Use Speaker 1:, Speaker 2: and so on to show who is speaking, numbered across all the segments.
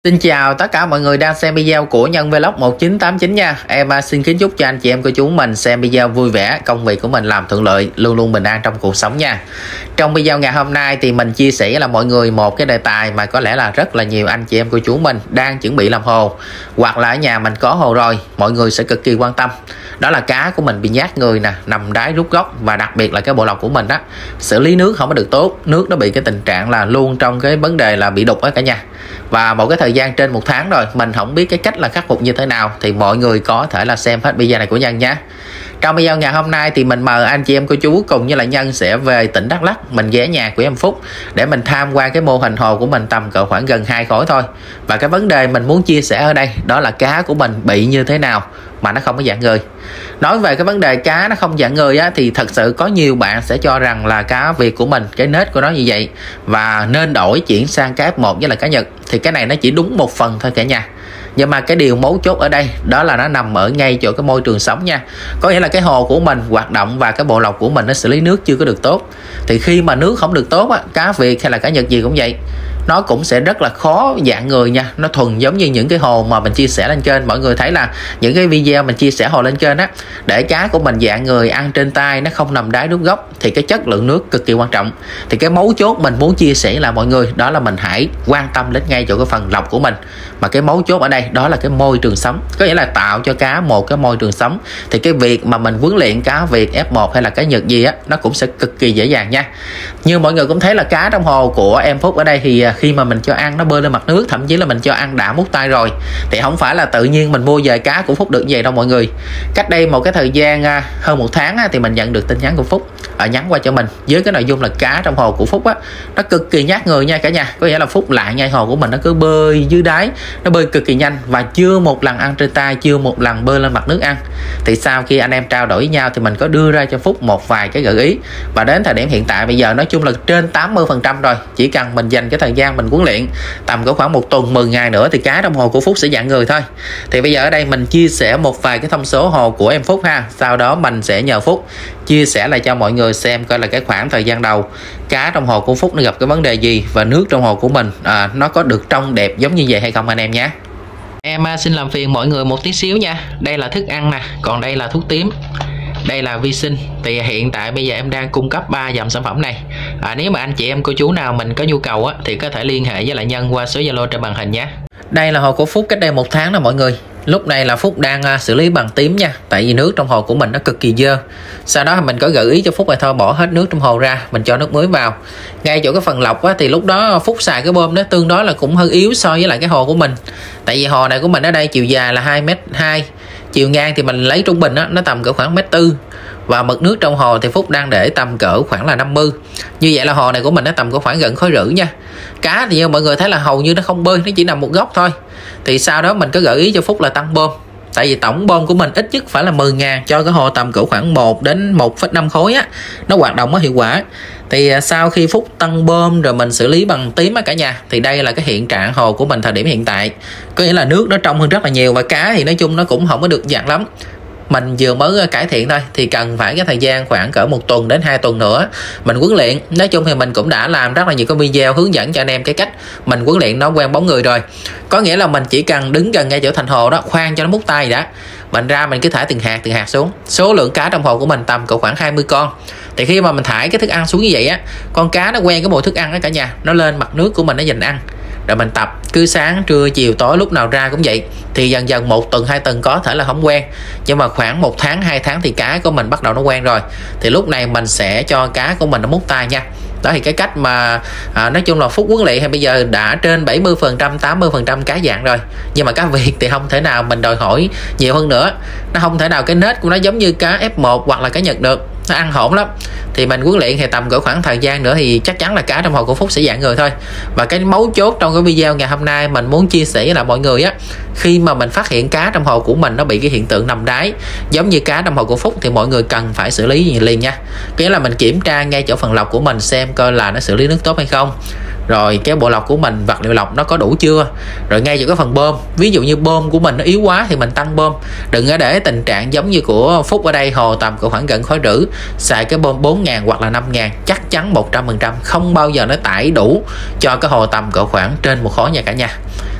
Speaker 1: Xin chào tất cả mọi người đang xem video của Nhân Vlog 1989 nha. Em xin kính chúc cho anh chị em của chúng mình xem video vui vẻ, công việc của mình làm thuận lợi, luôn luôn bình an trong cuộc sống nha. Trong video ngày hôm nay thì mình chia sẻ là mọi người một cái đề tài mà có lẽ là rất là nhiều anh chị em của chúng mình đang chuẩn bị làm hồ, hoặc là ở nhà mình có hồ rồi, mọi người sẽ cực kỳ quan tâm. Đó là cá của mình bị nhát người nè, nằm đáy rút gốc, và đặc biệt là cái bộ lọc của mình á, xử lý nước không có được tốt, nước nó bị cái tình trạng là luôn trong cái vấn đề là bị đục á cả nhà. Và một cái thời gian trên 1 tháng rồi, mình không biết cái cách là khắc phục như thế nào, thì mọi người có thể là xem hết video này của Nhân nhé. Trong video ngày hôm nay thì mình mời anh chị em cô chú cùng như là Nhân sẽ về tỉnh Đắk Lắk, mình ghé nhà của em Phúc để mình tham quan cái mô hình hồ của mình tầm cỡ khoảng gần 2 khối thôi. Và cái vấn đề mình muốn chia sẻ ở đây đó là cá của mình bị như thế nào mà nó không có dạng người. Nói về cái vấn đề cá nó không dạng người á, thì thật sự có nhiều bạn sẽ cho rằng là cá Việt của mình, cái nết của nó như vậy và nên đổi chuyển sang cá F1 với là cá Nhật. Thì cái này nó chỉ đúng một phần thôi cả nhà. Nhưng mà cái điều mấu chốt ở đây đó là nó nằm ở ngay chỗ cái môi trường sống nha. Có nghĩa là cái hồ của mình hoạt động và cái bộ lọc của mình nó xử lý nước chưa có được tốt. Thì khi mà nước không được tốt á, cá Việt hay là cá Nhật gì cũng vậy, nó cũng sẽ rất là khó dạng người nha. Nó thuần giống như những cái hồ mà mình chia sẻ lên trên. Mọi người thấy là những cái video mình chia sẻ hồ lên trên á, để cá của mình dạng người ăn trên tay, nó không nằm đáy đút gốc, thì cái chất lượng nước cực kỳ quan trọng. Thì cái mấu chốt mình muốn chia sẻ là mọi người, đó là mình hãy quan tâm đến ngay chỗ cái phần lọc của mình. Mà cái mấu chốt ở đây đó là cái môi trường sống, có nghĩa là tạo cho cá một cái môi trường sống. Thì cái việc mà mình huấn luyện cá Việt F1 hay là cá Nhật gì á, nó cũng sẽ cực kỳ dễ dàng nha. Như mọi người cũng thấy là cá trong hồ của em Phúc ở đây thì khi mà mình cho ăn nó bơi lên mặt nước, thậm chí là mình cho ăn đã mút tay rồi, thì không phải là tự nhiên mình mua về cá của Phúc được như vậy đâu mọi người. Cách đây một cái thời gian hơn 1 tháng thì mình nhận được tin nhắn của Phúc nhắn qua cho mình với cái nội dung là cá trong hồ của Phúc á, nó cực kỳ nhát người nha cả nhà. Có nghĩa là Phúc lại ngay hồ của mình, nó cứ bơi dưới đáy, nó bơi cực kỳ nhanh và chưa một lần ăn trên tay, chưa một lần bơi lên mặt nước ăn. Thì sau khi anh em trao đổi với nhau thì mình có đưa ra cho Phúc một vài cái gợi ý, và đến thời điểm hiện tại bây giờ nói chung là trên 80% rồi. Chỉ cần mình dành cái thời gian mình huấn luyện tầm có khoảng 1 tuần 10 ngày nữa thì cá trong hồ của Phúc sẽ dạng người thôi. Thì bây giờ ở đây mình chia sẻ một vài cái thông số hồ của em Phúc ha. Sau đó mình sẽ nhờ Phúc chia sẻ lại cho mọi người xem coi là cái khoảng thời gian đầu cá trong hồ của Phúc nó gặp cái vấn đề gì, và nước trong hồ của mình nó có được trong đẹp giống như vậy hay không anh em nhé. Em xin làm phiền mọi người một tí xíu nha. Đây là thức ăn nè, còn đây là thuốc tím, đây là vi sinh. Thì hiện tại bây giờ em đang cung cấp 3 dòng sản phẩm này. Nếu mà anh chị em cô chú nào mình có nhu cầu á, thì có thể liên hệ với lại Nhân qua số Zalo trên màn hình nhé. Đây là hồ của Phúc cách đây 1 tháng nè mọi người. Lúc này là Phúc đang xử lý bằng tím nha, tại vì nước trong hồ của mình nó cực kỳ dơ. Sau đó mình có gợi ý cho Phúc là thôi bỏ hết nước trong hồ ra, mình cho nước mới vào. Ngay chỗ cái phần lọc á, thì lúc đó Phúc xài cái bơm đó tương đối là cũng hơi yếu so với lại cái hồ của mình. Tại vì hồ này của mình ở đây chiều dài là 2m2, chiều ngang thì mình lấy trung bình á, nó tầm cỡ khoảng 1m4. Và mực nước trong hồ thì Phúc đang để tầm cỡ khoảng là 50. Như vậy là hồ này của mình nó tầm cỡ khoảng gần khối rưỡi nha. Cá thì như mọi người thấy là hầu như nó không bơi, nó chỉ nằm một góc thôi. Thì sau đó mình có gợi ý cho Phúc là tăng bơm. Tại vì tổng bơm của mình ít nhất phải là 10.000 cho cái hồ tầm cỡ khoảng 1 đến 1,5 khối á, nó hoạt động có hiệu quả. Thì sau khi Phúc tăng bơm rồi mình xử lý bằng tím á cả nhà, thì đây là cái hiện trạng hồ của mình thời điểm hiện tại. Có nghĩa là nước nó trong hơn rất là nhiều, và cá thì nói chung nó cũng không có được dạng lắm. Mình vừa mới cải thiện thôi, thì cần phải cái thời gian khoảng cỡ 1 tuần đến 2 tuần nữa mình huấn luyện. Nói chung thì mình cũng đã làm rất là nhiều cái video hướng dẫn cho anh em cái cách mình huấn luyện nó quen bóng người rồi. Có nghĩa là mình chỉ cần đứng gần ngay chỗ thành hồ đó, khoan cho nó mút tay đã, mình ra mình cứ thả từng hạt xuống. Số lượng cá trong hồ của mình tầm cỡ khoảng 20 con. Thì khi mà mình thải cái thức ăn xuống như vậy á, con cá nó quen cái mùi thức ăn đó cả nhà, nó lên mặt nước của mình nó dành ăn. Rồi mình tập cứ sáng trưa chiều tối lúc nào ra cũng vậy. Thì dần dần 1 tuần 2 tuần có thể là không quen, nhưng mà khoảng 1 tháng 2 tháng thì cá của mình bắt đầu nó quen rồi. Thì lúc này mình sẽ cho cá của mình nó mút tay nha. Đó thì cái cách mà nói chung là Phúc huấn luyện hay bây giờ đã trên 70% 80% cá dạng rồi. Nhưng mà cá Việt thì không thể nào mình đòi hỏi nhiều hơn nữa. Nó không thể nào cái nết của nó giống như cá F1 hoặc là cá Nhật được, nó ăn hỗn lắm. Thì mình huấn luyện thì tầm cỡ khoảng thời gian nữa thì chắc chắn là cá trong hồ của Phúc sẽ dạng người thôi. Và cái mấu chốt trong cái video ngày hôm nay mình muốn chia sẻ với là mọi người á, khi mà mình phát hiện cá trong hồ của mình nó bị cái hiện tượng nằm đáy giống như cá trong hồ của Phúc, thì mọi người cần phải xử lý liền nha. Nghĩa là mình kiểm tra ngay chỗ phần lọc của mình xem coi là nó xử lý nước tốt hay không, rồi cái bộ lọc của mình, vật liệu lọc nó có đủ chưa, rồi ngay chỗ cái phần bơm, ví dụ như bơm của mình nó yếu quá thì mình tăng bơm. Đừng có để tình trạng giống như của Phúc ở đây, hồ tầm cỡ khoảng gần khối rưỡi, xài cái bơm 4.000 hoặc là 5.000, chắc chắn 100% không bao giờ nó tải đủ cho cái hồ tầm cỡ khoảng trên 1 khối nha cả nhà.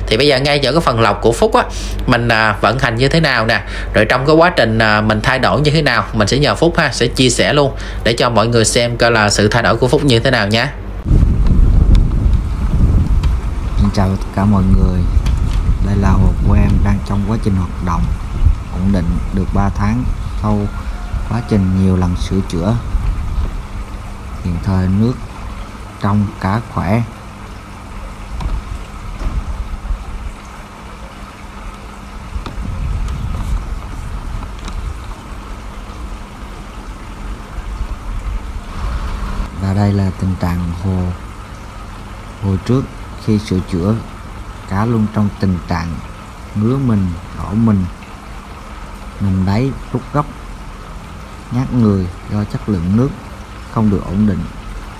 Speaker 1: Thì bây giờ ngay chỗ cái phần lọc của Phúc á, mình vận hành như thế nào nè, rồi trong cái quá trình mình thay đổi như thế nào, mình sẽ nhờ Phúc sẽ chia sẻ luôn để cho mọi người xem coi là sự thay đổi của Phúc như thế nào nhé.
Speaker 2: Xin chào tất cả mọi người. Đây là hồ của em đang trong quá trình hoạt động ổn định được 3 tháng sau quá trình nhiều lần sửa chữa. Hiện thời nước trong, cá khỏe. Và đây là tình trạng hồ trước khi sửa chữa. Cá luôn trong tình trạng ngứa mình, đỏ mình, nằm đáy, rút gốc, nhát người do chất lượng nước không được ổn định.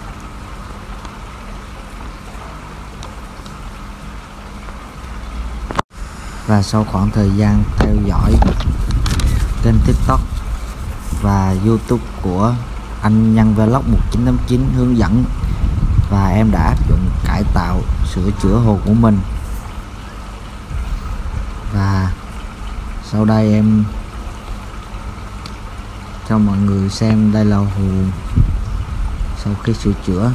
Speaker 2: Và sau khoảng thời gian theo dõi kênh TikTok và YouTube của anh Nhân Vlog 1989 hướng dẫn, và em đã áp dụng cải tạo sửa chữa hồ của mình. Và sau đây em cho mọi người xem đây là hồ sau khi sửa chữa.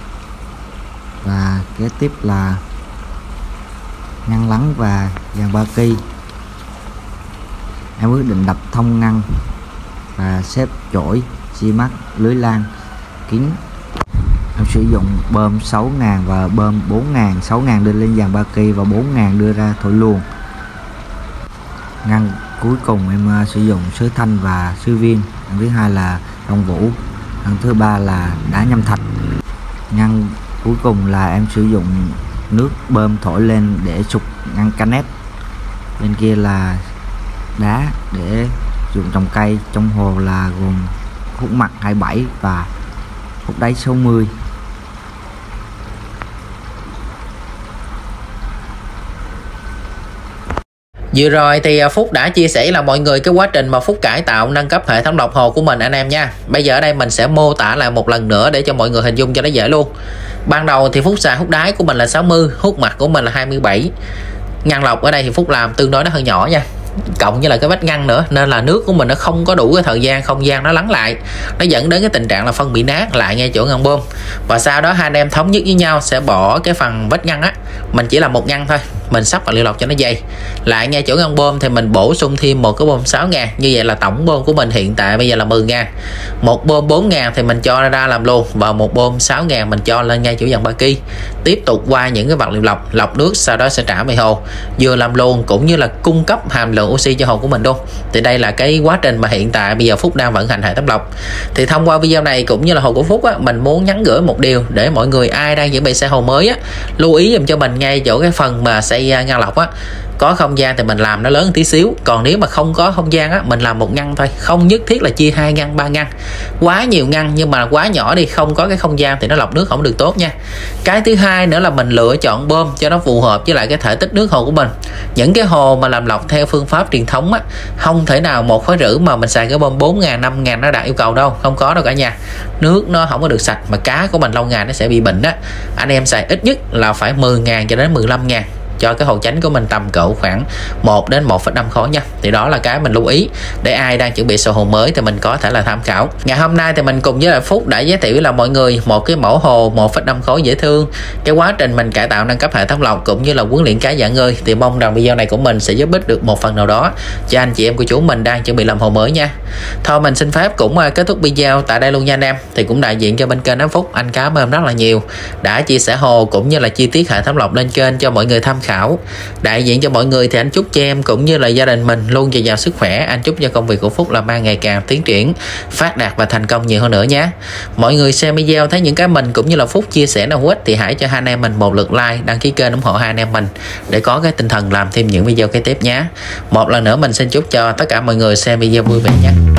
Speaker 2: Và kế tiếp là ngăn lắng và dàn ba ki. Em quyết định đập thông ngăn và xếp chổi, xi mắc, lưới lan kín. Em sử dụng bơm 6.000 và bơm 4.000, 6.000 đưa lên dàn ba ki và 4.000 đưa ra thổi luồng. Ngăn cuối cùng em sử dụng sứ thanh và sứ viên. Ngăn thứ hai là Long Vũ. Ngăn thứ ba là đá nhâm thạch. Ngăn cuối cùng là em sử dụng nước bơm thổi lên để sục ngăn canet. Bên kia là đá để dùng trồng cây. Trong hồ là gồm hút mặt 27 và hút đáy 60.
Speaker 1: Vừa rồi thì Phúc đã chia sẻ là mọi người cái quá trình mà Phúc cải tạo nâng cấp hệ thống lọc hồ của mình anh em nha. Bây giờ ở đây mình sẽ mô tả lại một lần nữa để cho mọi người hình dung cho nó dễ luôn. Ban đầu thì Phúc xài hút đáy của mình là 60, hút mặt của mình là 27. Ngăn lọc ở đây thì Phúc làm tương đối nó hơi nhỏ nha, cộng với là cái vách ngăn nữa, nên là nước của mình nó không có đủ cái thời gian không gian nó lắng lại, nó dẫn đến cái tình trạng là phân bị nát lại ngay chỗ ngăn bơm. Và sau đó hai anh em thống nhất với nhau sẽ bỏ cái phần vách ngăn á, mình chỉ làm một ngăn thôi, mình sắp vào liệu lọc cho nó dày lại ngay chỗ ngăn bơm, thì mình bổ sung thêm một cái bơm 6.000. Như vậy là tổng bơm của mình hiện tại bây giờ là 10.000. Một bơm 4.000 thì mình cho ra làm luôn, và một bơm 6.000 mình cho lên ngay chỗ dàn ba ki. Tiếp tục qua những cái vật liệu lọc nước, sau đó sẽ trả về hồ, vừa làm luôn cũng như là cung cấp hàm lượng oxy cho hồ của mình luôn. Thì đây là cái quá trình mà hiện tại bây giờ Phúc đang vận hành hệ thống lọc. Thì thông qua video này cũng như là hồ của Phúc á, mình muốn nhắn gửi một điều để mọi người ai đang chuẩn bị xe hồ mới á, lưu ý dùm cho mình ngay chỗ cái phần mà xây ngăn lọc á. Có không gian thì mình làm nó lớn tí xíu, còn nếu mà không có không gian á, mình làm một ngăn thôi, không nhất thiết là chia 2 ngăn 3 ngăn. Quá nhiều ngăn nhưng mà quá nhỏ đi, không có cái không gian thì nó lọc nước không được tốt nha. Cái thứ hai nữa là mình lựa chọn bơm cho nó phù hợp với lại cái thể tích nước hồ của mình. Những cái hồ mà làm lọc theo phương pháp truyền thống á, không thể nào 1,5 mà mình xài cái bơm 4.000, 5.000 nó đạt yêu cầu đâu, không có đâu cả nhà. Nước nó không có được sạch mà cá của mình lâu ngày nó sẽ bị bệnh á. Anh em xài ít nhất là phải 10.000 cho đến 15.000 cho cái hồ chánh của mình tầm cỡ khoảng 1 đến 1,5 khối nha. Thì đó là cái mình lưu ý để ai đang chuẩn bị sơ hồ mới thì mình có thể là tham khảo. Ngày hôm nay thì mình cùng với lại Phúc đã giới thiệu là mọi người một cái mẫu hồ 1,5 khối dễ thương, cái quá trình mình cải tạo nâng cấp hệ thống lọc cũng như là huấn luyện cá dạng ngơi. Thì mong rằng video này của mình sẽ giúp ích được một phần nào đó cho anh chị em của chú mình đang chuẩn bị làm hồ mới nha. Thôi mình xin phép cũng kết thúc video tại đây luôn nha anh em. Thì cũng đại diện cho bên kênh Phúc, anh cảm ơn rất là nhiều đã chia sẻ hồ cũng như là chi tiết hệ thống lọc lên kênh cho mọi người tham khảo. Đại diện cho mọi người thì anh chúc cho em cũng như là gia đình mình luôn dồi dào sức khỏe. Anh chúc cho công việc của Phúc làm ăn ngày càng tiến triển, phát đạt và thành công nhiều hơn nữa nhé. Mọi người xem video thấy những cái mình cũng như là Phúc chia sẻ nào hữu ích thì hãy cho hai anh em mình một lượt like, đăng ký kênh ủng hộ hai anh em mình để có cái tinh thần làm thêm những video kế tiếp nhé. Một lần nữa mình xin chúc cho tất cả mọi người xem video vui vẻ nhé.